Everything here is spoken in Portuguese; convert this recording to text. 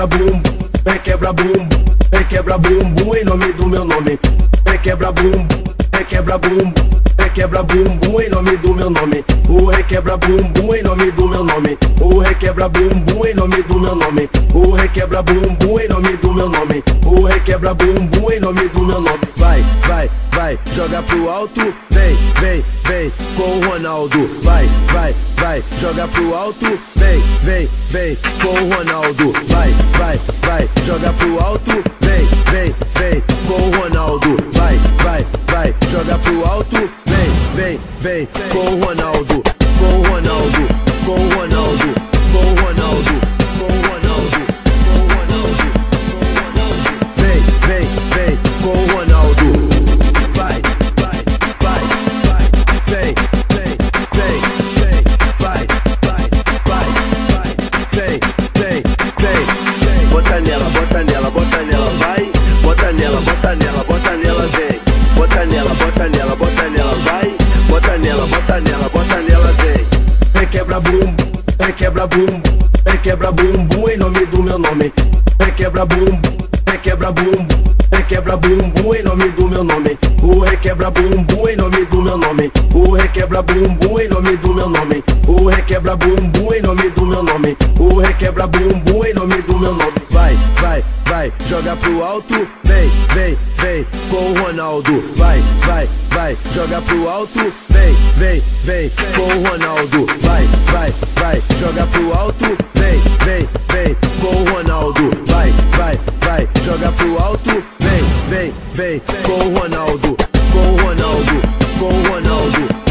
quebra bumbum, vem quebra bumbum, vem quebra bumbum em nome do meu nome. Vem quebra bumbum, vem quebra bumbum, vem quebra bumbum em nome do meu nome. O rei quebra bumbum em nome do meu nome. O rei quebra bumbum em nome do meu nome. O rei quebra bumbum em nome do meu nome. O rei quebra bumbum em nome do meu nome. Vai, vai, vai, joga pro alto, vem, vem, vem com o Ronaldo. Vai, vai, vai, joga pro alto, vem, vem, vem com o Ronaldo. Vai, vai, vai, joga pro alto, vem, vem, vem com o Ronaldo. Vai, vai, vai, joga pro alto, vem, vem, vem com o Ronaldo. Com o Ronaldo, com o Ronaldo, com o Ronaldo, com o Ronaldo, com o Ronaldo, com o Ronaldo. Vem, vem, vem com o Ronaldo. Vai, vai, vai, vai, vem, vem, vem, vem, vai, vai, vai, vai, vem, vem, vem, vem. Bota nela, bota nela, bota nela, vai. Bota nela, bota nela, bota nela, vem. Bota nela, bota nela, bota nela, vai. Bota nela, bota nela, bota nela, vem. Vem quebra bumbum, vem quebra bumbum, vem quebra bumbum em nome do meu nome. Vem quebra bumbum, vem quebra bumbum, vem quebra bumbum em nome do meu nome. O rei quebra bumbum em nome do meu nome. O rei quebra bumbum em nome do meu nome. O rei quebra bumbum em nome do meu nome. O rei quebra bumbum em nome do meu nome. Vai, vai, vai, joga pro alto, vem, vem, vem com o Ronaldo. Vai, vai, vai, joga pro alto, vem, vem, vem com o Ronaldo. Vai, vai, vai, joga pro alto, vem, vem, vem com o Ronaldo. Vai, vai, vai, joga pro alto, vem, vem, vem com o Ronaldo. Com o Ronaldo, com o Ronaldo.